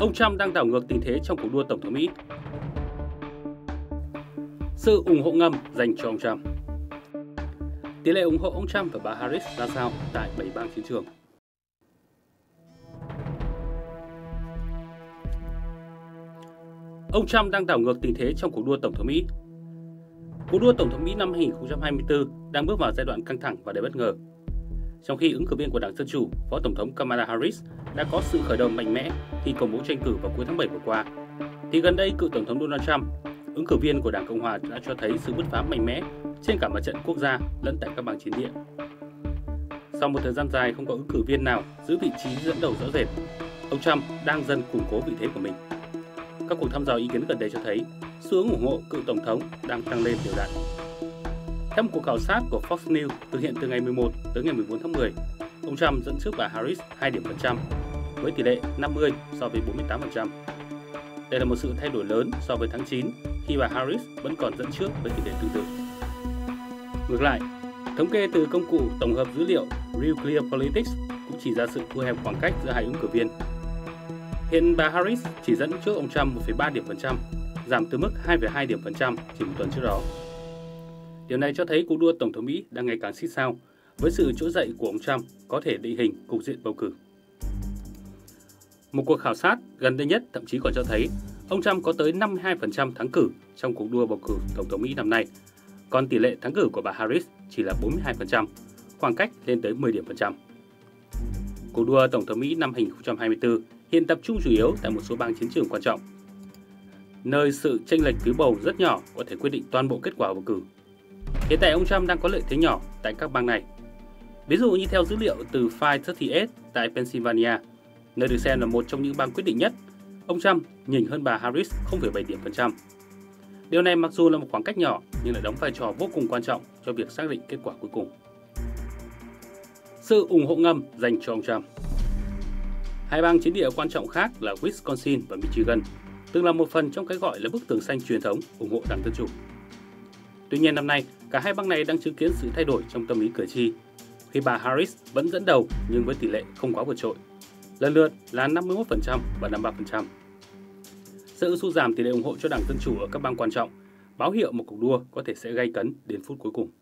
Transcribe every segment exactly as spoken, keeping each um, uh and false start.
Ông Trump đang đảo ngược tình thế trong cuộc đua Tổng thống Mỹ. Sự ủng hộ ngầm dành cho ông Trump. Tỷ lệ ủng hộ ông Trump và bà Harris ra sao tại bảy bang chiến trường? Ông Trump đang đảo ngược tình thế trong cuộc đua Tổng thống Mỹ. Cuộc đua Tổng thống Mỹ năm hai nghìn không trăm hai mươi tư đang bước vào giai đoạn căng thẳng và đầy bất ngờ. Trong khi ứng cử viên của Đảng Dân Chủ, Phó Tổng thống Kamala Harris đã có sự khởi đầu mạnh mẽ khi công bố tranh cử vào cuối tháng bảy vừa qua, thì gần đây cựu Tổng thống Donald Trump, ứng cử viên của Đảng Cộng Hòa, đã cho thấy sự bứt phá mạnh mẽ trên cả mặt trận quốc gia lẫn tại các bang chiến địa. Sau một thời gian dài không có ứng cử viên nào giữ vị trí dẫn đầu rõ rệt, ông Trump đang dần củng cố vị thế của mình. Các cuộc thăm dò ý kiến gần đây cho thấy xu hướng ủng hộ cựu tổng thống đang tăng lên đều đặn. Theo một cuộc khảo sát của Fox News thực hiện từ ngày mười một tới ngày mười bốn tháng mười, ông Trump dẫn trước bà Harris hai điểm phần trăm với tỷ lệ năm mươi so với bốn mươi tám phần trăm. Đây là một sự thay đổi lớn so với tháng chín khi bà Harris vẫn còn dẫn trước với tỷ lệ tương tự. Ngược lại, thống kê từ công cụ tổng hợp dữ liệu Real Clear Politics cũng chỉ ra sự thu hẹp khoảng cách giữa hai ứng cử viên. Hiện bà Harris chỉ dẫn trước ông Trump một phẩy ba điểm phần trăm, giảm từ mức hai phẩy hai điểm phần trăm chỉ một tuần trước đó. Điều này cho thấy cuộc đua Tổng thống Mỹ đang ngày càng xít sao, với sự trỗi dậy của ông Trump có thể định hình cục diện bầu cử. Một cuộc khảo sát gần đây nhất thậm chí còn cho thấy ông Trump có tới năm mươi hai phần trăm thắng cử trong cuộc đua bầu cử Tổng thống Mỹ năm nay, còn tỷ lệ thắng cử của bà Harris chỉ là bốn mươi hai phần trăm, khoảng cách lên tới mười điểm phần trăm. Cuộc đua Tổng thống Mỹ năm hai nghìn không trăm hai mươi tư hiện tập trung chủ yếu tại một số bang chiến trường quan trọng, nơi sự chênh lệch phiếu bầu rất nhỏ có thể quyết định toàn bộ kết quả bầu cử. Hiện tại ông Trump đang có lợi thế nhỏ tại các bang này. Ví dụ như theo dữ liệu từ Five ba mươi tám tại Pennsylvania, nơi được xem là một trong những bang quyết định nhất, ông Trump nhỉnh hơn bà Harris không phẩy bảy điểm phần trăm. Điều này mặc dù là một khoảng cách nhỏ nhưng lại đóng vai trò vô cùng quan trọng cho việc xác định kết quả cuối cùng. Sự ủng hộ ngầm dành cho ông Trump. Hai bang chiến địa quan trọng khác là Wisconsin và Michigan từng là một phần trong cái gọi là bức tường xanh truyền thống ủng hộ Đảng Dân Chủ. Tuy nhiên năm nay, cả hai bang này đang chứng kiến sự thay đổi trong tâm lý cử tri, khi bà Harris vẫn dẫn đầu nhưng với tỷ lệ không quá vượt trội, lần lượt là năm mươi mốt phần trăm và năm mươi ba phần trăm. Sự sụt giảm tỷ lệ ủng hộ cho Đảng Dân Chủ ở các bang quan trọng báo hiệu một cuộc đua có thể sẽ gay cấn đến phút cuối cùng.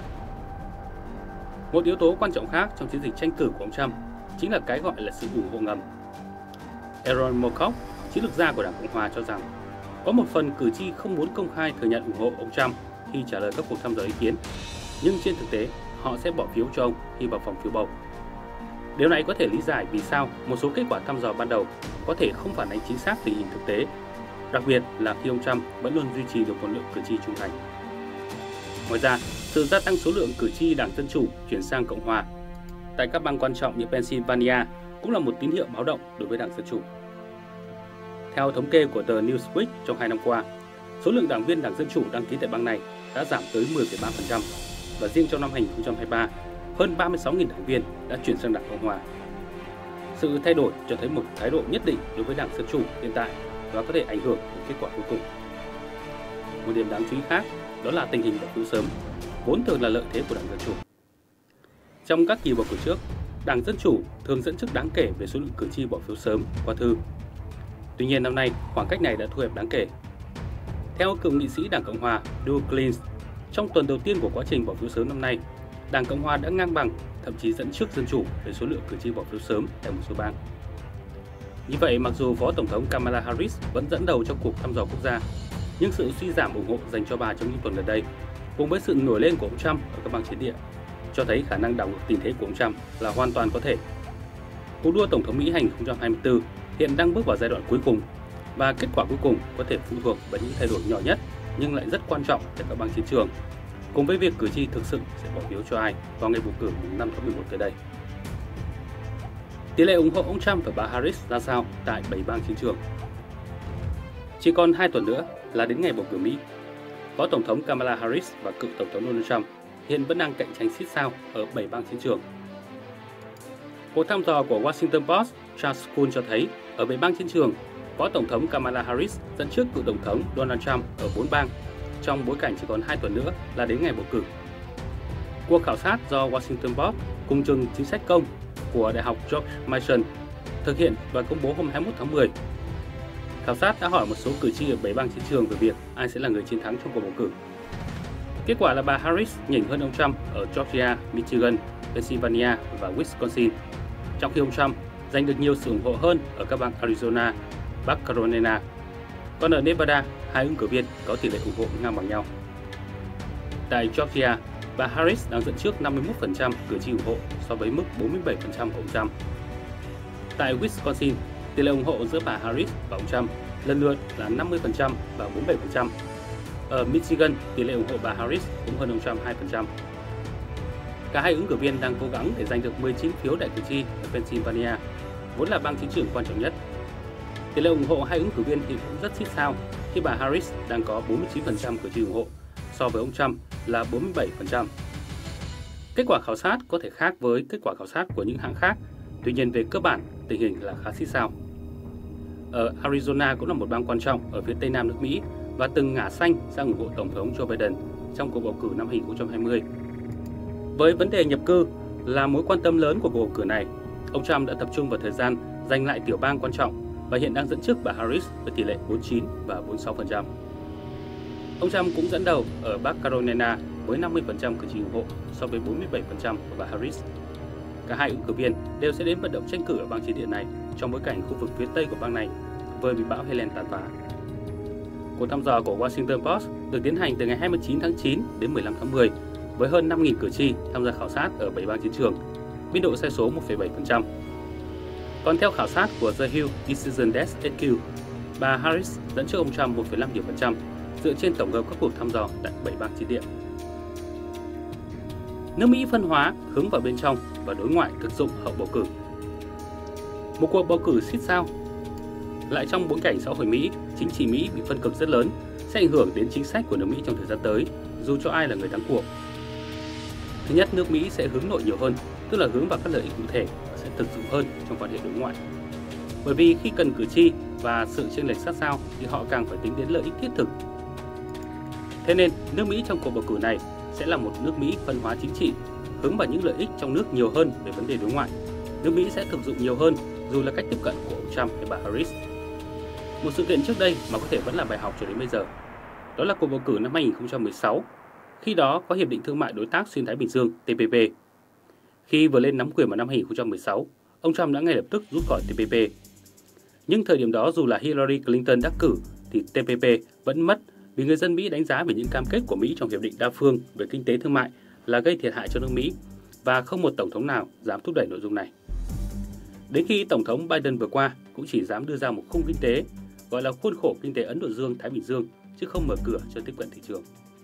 Một yếu tố quan trọng khác trong chiến dịch tranh cử của ông Trump chính là cái gọi là sự ủng hộ ngầm. Aaron Moorcock, chiến lược gia của Đảng Cộng Hòa cho rằng có một phần cử tri không muốn công khai thừa nhận ủng hộ ông Trump khi trả lời các cuộc thăm dò ý kiến, nhưng trên thực tế họ sẽ bỏ phiếu cho ông khi vào phòng phiếu bầu. Điều này có thể lý giải vì sao một số kết quả thăm dò ban đầu có thể không phản ánh chính xác tình hình thực tế, đặc biệt là khi ông Trump vẫn luôn duy trì được một lượng cử tri trung thành. Ngoài ra, sự gia tăng số lượng cử tri Đảng Dân Chủ chuyển sang Cộng Hòa tại các bang quan trọng như Pennsylvania cũng là một tín hiệu báo động đối với Đảng Dân Chủ. Theo thống kê của tờ Newsweek, trong hai năm qua, số lượng đảng viên Đảng Dân Chủ đăng ký tại bang này đã giảm tới mười phẩy ba phần trăm và riêng trong năm hai nghìn không trăm hai mươi ba, hơn ba mươi sáu nghìn đảng viên đã chuyển sang Đảng Cộng Hòa. Sự thay đổi cho thấy một thái độ nhất định đối với Đảng Dân Chủ hiện tại và có thể ảnh hưởng đến kết quả cuối cùng. Một điểm đáng chú ý khác đó là tình hình bỏ phiếu sớm, vốn thường là lợi thế của Đảng Dân Chủ. Trong các kỳ bầu cử trước, Đảng Dân Chủ thường dẫn trước đáng kể về số lượng cử tri bỏ phiếu sớm qua thư. Tuy nhiên năm nay, khoảng cách này đã thu hẹp đáng kể. Theo cựu nghị sĩ Đảng Cộng Hòa Doug Clint, trong tuần đầu tiên của quá trình bỏ phiếu sớm năm nay, Đảng Cộng Hòa đã ngang bằng, thậm chí dẫn trước Dân Chủ về số lượng cử tri bỏ phiếu sớm tại một số bang. Như vậy, mặc dù Phó Tổng thống Kamala Harris vẫn dẫn đầu trong cuộc thăm dò quốc gia, nhưng sự suy giảm ủng hộ dành cho bà trong những tuần gần đây, cùng với sự nổi lên của ông Trump ở các bang chiến địa, cho thấy khả năng đảo ngược tình thế của ông Trump là hoàn toàn có thể. Cuộc đua Tổng thống Mỹ hai nghìn không trăm hai mươi tư hiện đang bước vào giai đoạn cuối cùng và kết quả cuối cùng có thể phụ thuộc vào những thay đổi nhỏ nhất nhưng lại rất quan trọng tại các bang chiến trường, cùng với việc cử tri thực sự sẽ bỏ phiếu cho ai vào ngày bầu cử năm tháng mười một tới đây. Tỷ lệ ủng hộ ông Trump và bà Harris ra sao tại bảy bang chiến trường? Chỉ còn hai tuần nữa là đến ngày bầu cử Mỹ. Phó Tổng thống Kamala Harris và cựu Tổng thống Donald Trump hiện vẫn đang cạnh tranh xít sao ở bảy bang chiến trường. Cuộc thăm dò của Washington Post, Charles Kuhn cho thấy ở bảy bang chiến trường, Phó Tổng thống Kamala Harris dẫn trước cựu Tổng thống Donald Trump ở bốn bang, trong bối cảnh chỉ còn hai tuần nữa là đến ngày bầu cử. Cuộc khảo sát do Washington Post cùng trường chính sách công của Đại học George Mason thực hiện và công bố hôm hai mươi mốt tháng mười khảo sát đã hỏi một số cử tri ở bảy bang chiến trường về việc ai sẽ là người chiến thắng trong cuộc bầu cử. Kết quả là bà Harris nhỉnh hơn ông Trump ở Georgia, Michigan, Pennsylvania và Wisconsin, trong khi ông Trump giành được nhiều sự ủng hộ hơn ở các bang Arizona, Bắc Carolina. Còn ở Nevada, hai ứng cử viên có tỷ lệ ủng hộ ngang bằng nhau. Tại Georgia, bà Harris đang dẫn trước năm mươi mốt phần trăm cử tri ủng hộ so với mức bốn mươi bảy phần trăm của ông Trump. Tại Wisconsin, tỷ lệ ủng hộ giữa bà Harris và ông Trump lần lượt là năm mươi phần trăm và bốn mươi bảy phần trăm. Ở Michigan, tỷ lệ ủng hộ bà Harris cũng hơn ông Trump hai phần trăm. Cả hai ứng cử viên đang cố gắng để giành được mười chín phiếu đại cử tri ở Pennsylvania, vốn là bang chiến trường quan trọng nhất. Tỷ lệ ủng hộ hai ứng cử viên thì cũng rất xít sao khi bà Harris đang có bốn mươi chín phần trăm cử tri ủng hộ so với ông Trump là bốn mươi bảy phần trăm. Kết quả khảo sát có thể khác với kết quả khảo sát của những hãng khác, tuy nhiên về cơ bản tình hình là khá xít sao. Ở Arizona cũng là một bang quan trọng ở phía tây nam nước Mỹ và từng ngả xanh sang ủng hộ Tổng thống Joe Biden trong cuộc bầu cử năm hai nghìn không trăm hai mươi. Với vấn đề nhập cư là mối quan tâm lớn của cuộc bầu cử này, ông Trump đã tập trung vào thời gian giành lại tiểu bang quan trọng và hiện đang dẫn trước bà Harris với tỷ lệ bốn mươi chín và bốn mươi sáu phần trăm. Ông Trump cũng dẫn đầu ở Bắc Carolina với năm mươi phần trăm cử tri ủng hộ so với bốn mươi bảy phần trăm của bà Harris. Cả hai ứng cử viên đều sẽ đến vận động tranh cử ở bang chiến địa này trong bối cảnh khu vực phía tây của bang này vừa bị bão Helen tàn phá. Cuộc thăm dò của Washington Post được tiến hành từ ngày hai mươi chín tháng chín đến mười lăm tháng mười với hơn năm nghìn cử tri tham gia khảo sát ở bảy bang chiến trường, biên độ sai số một phẩy bảy phần trăm. Còn theo khảo sát của The Hill Decision Desk ét quy, bà Harris dẫn trước ông Trump một phẩy năm điểm phần trăm dựa trên tổng hợp các cuộc thăm dò tại bảy bang chiến địa. Nước Mỹ phân hóa hướng vào bên trong và đối ngoại thực dụng hậu bầu cử. Một cuộc bầu cử xít sao lại trong bối cảnh xã hội Mỹ, chính trị Mỹ bị phân cực rất lớn, sẽ ảnh hưởng đến chính sách của nước Mỹ trong thời gian tới, dù cho ai là người thắng cuộc. Thứ nhất, nước Mỹ sẽ hướng nội nhiều hơn, tức là hướng vào các lợi ích cụ thể và sẽ thực dụng hơn trong quan hệ đối ngoại. Bởi vì khi cần cử tri và sự chênh lệch sát sao thì họ càng phải tính đến lợi ích thiết thực. Thế nên, nước Mỹ trong cuộc bầu cử này sẽ là một nước Mỹ phân hóa chính trị, hướng vào những lợi ích trong nước nhiều hơn về vấn đề đối ngoại. Nước Mỹ sẽ thực dụng nhiều hơn dù là cách tiếp cận của ông Trump hay bà Harris. Một sự kiện trước đây mà có thể vẫn là bài học cho đến bây giờ, đó là cuộc bầu cử năm hai nghìn không trăm mười sáu. Khi đó có Hiệp định Thương mại Đối tác Xuyên Thái Bình Dương T P P. Khi vừa lên nắm quyền vào năm hai nghìn không trăm mười sáu, ông Trump đã ngay lập tức rút khỏi T P P. Nhưng thời điểm đó dù là Hillary Clinton đắc cử thì T P P vẫn mất vì người dân Mỹ đánh giá về những cam kết của Mỹ trong Hiệp định đa phương về kinh tế thương mại là gây thiệt hại cho nước Mỹ và không một tổng thống nào dám thúc đẩy nội dung này. Đến khi Tổng thống Biden vừa qua cũng chỉ dám đưa ra một khung kinh tế gọi là khuôn khổ kinh tế Ấn Độ Dương-Thái Bình Dương chứ không mở cửa cho tiếp cận thị trường.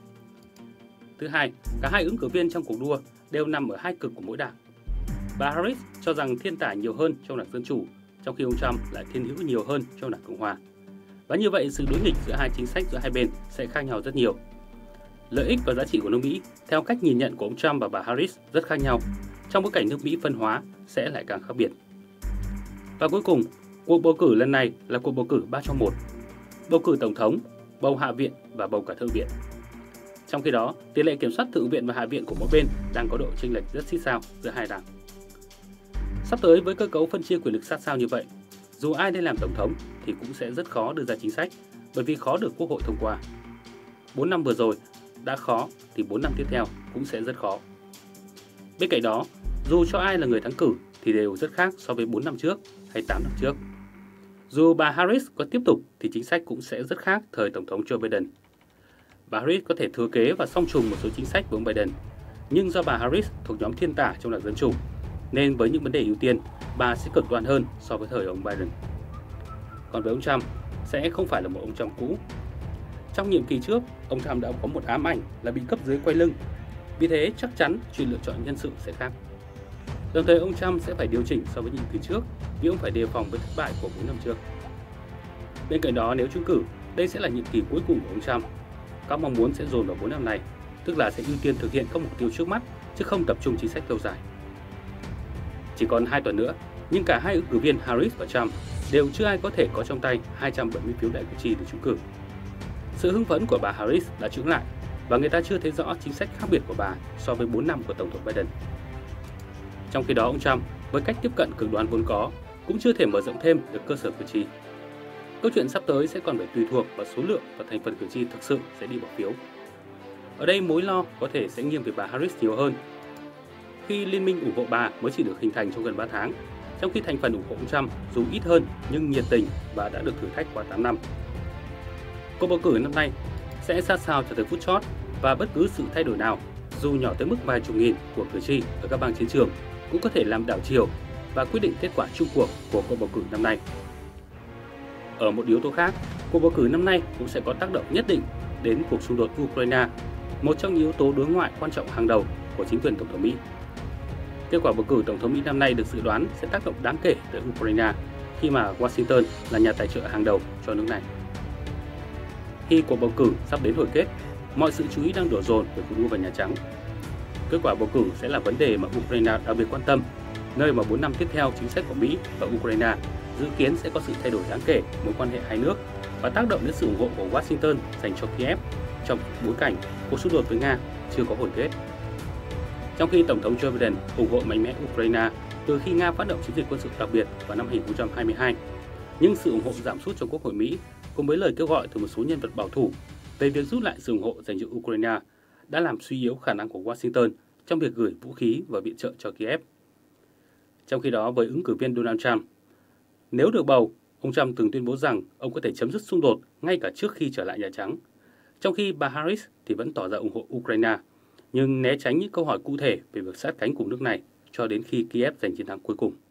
Thứ hai, cả hai ứng cử viên trong cuộc đua đều nằm ở hai cực của mỗi đảng. Bà Harris cho rằng thiên tả nhiều hơn trong đảng Dân Chủ, trong khi ông Trump lại thiên hữu nhiều hơn trong đảng Cộng Hòa. Và như vậy, sự đối nghịch giữa hai chính sách giữa hai bên sẽ khác nhau rất nhiều. Lợi ích và giá trị của nước Mỹ, theo cách nhìn nhận của ông Trump và bà Harris rất khác nhau, trong bối cảnh nước Mỹ phân hóa sẽ lại càng khác biệt. Và cuối cùng, cuộc bầu cử lần này là cuộc bầu cử ba trong một, bầu cử Tổng thống, bầu Hạ viện và bầu cả Thượng viện. Trong khi đó, tỷ lệ kiểm soát Thượng viện và Hạ viện của mỗi bên đang có độ chênh lệch rất xít sao giữa hai đảng. Sắp tới với cơ cấu phân chia quyền lực sát sao như vậy, dù ai lên làm Tổng thống thì cũng sẽ rất khó đưa ra chính sách, bởi vì khó được Quốc hội thông qua. bốn năm vừa rồi đã khó thì bốn năm tiếp theo cũng sẽ rất khó. Bên cạnh đó, dù cho ai là người thắng cử thì đều rất khác so với bốn năm trước hay tám năm trước. Dù bà Harris có tiếp tục thì chính sách cũng sẽ rất khác thời Tổng thống Joe Biden. Bà Harris có thể thừa kế và song trùng một số chính sách với ông Biden, nhưng do bà Harris thuộc nhóm thiên tả trong đảng Dân Chủ, nên với những vấn đề ưu tiên, bà sẽ cực đoan hơn so với thời ông Biden. Còn với ông Trump, sẽ không phải là một ông Trump cũ. Trong nhiệm kỳ trước, ông Trump đã có một ám ảnh là bị cấp dưới quay lưng, vì thế chắc chắn chuyện lựa chọn nhân sự sẽ khác. Đồng thời ông Trump sẽ phải điều chỉnh so với nhiệm kỳ trước vì ông phải đề phòng với thất bại của bốn năm trước. Bên cạnh đó, nếu trúng cử, đây sẽ là nhiệm kỳ cuối cùng của ông Trump. Các mong muốn sẽ dồn vào bốn năm này, tức là sẽ ưu tiên thực hiện các mục tiêu trước mắt chứ không tập trung chính sách lâu dài. Chỉ còn hai tuần nữa, nhưng cả hai ứng cử viên Harris và Trump đều chưa ai có thể có trong tay hai trăm bảy mươi phiếu đại cử tri để trúng cử. Sự hưng phấn của bà Harris đã chững lại và người ta chưa thấy rõ chính sách khác biệt của bà so với bốn năm của Tổng thống Biden. Trong khi đó, ông Trump với cách tiếp cận cực đoan vốn có cũng chưa thể mở rộng thêm được cơ sở cử tri. Câu chuyện sắp tới sẽ còn phải tùy thuộc vào số lượng và thành phần cử tri thực sự sẽ đi bỏ phiếu. Ở đây mối lo có thể sẽ nghiêng về bà Harris nhiều hơn, khi liên minh ủng hộ bà mới chỉ được hình thành trong gần ba tháng, trong khi thành phần ủng hộ ông Trump dù ít hơn nhưng nhiệt tình và đã được thử thách qua tám năm. Cuộc bầu cử năm nay sẽ sát sao cho tới phút chót và bất cứ sự thay đổi nào, dù nhỏ tới mức vài chục nghìn của cử tri ở các bang chiến trường cũng có thể làm đảo chiều và quyết định kết quả chung cuộc của cuộc bầu cử năm nay. Ở một yếu tố khác, cuộc bầu cử năm nay cũng sẽ có tác động nhất định đến cuộc xung đột Ukraine, một trong những yếu tố đối ngoại quan trọng hàng đầu của chính quyền Tổng thống Mỹ. Kết quả bầu cử Tổng thống Mỹ năm nay được dự đoán sẽ tác động đáng kể tới Ukraine khi mà Washington là nhà tài trợ hàng đầu cho nước này. Khi cuộc bầu cử sắp đến hồi kết, mọi sự chú ý đang đổ dồn về cuộc đua vào Nhà Trắng. Kết quả bầu cử sẽ là vấn đề mà Ukraine đặc biệt quan tâm, nơi mà bốn năm tiếp theo chính sách của Mỹ và Ukraine dự kiến sẽ có sự thay đổi đáng kể mối quan hệ hai nước và tác động đến sự ủng hộ của Washington dành cho Kiev trong bối cảnh cuộc xung đột với Nga chưa có hồi kết. Trong khi Tổng thống Joe Biden ủng hộ mạnh mẽ Ukraine từ khi Nga phát động chiến dịch quân sự đặc biệt vào năm hai nghìn không trăm hai mươi hai, nhưng sự ủng hộ giảm sút trong Quốc hội Mỹ cùng với lời kêu gọi từ một số nhân vật bảo thủ về việc rút lại sự ủng hộ dành cho Ukraine đã làm suy yếu khả năng của Washington trong việc gửi vũ khí và viện trợ cho Kiev. Trong khi đó, với ứng cử viên Donald Trump, nếu được bầu, ông Trump từng tuyên bố rằng ông có thể chấm dứt xung đột ngay cả trước khi trở lại Nhà Trắng, trong khi bà Harris thì vẫn tỏ ra ủng hộ Ukraine, nhưng né tránh những câu hỏi cụ thể về việc sát cánh cùng nước này cho đến khi Kiev giành chiến thắng cuối cùng.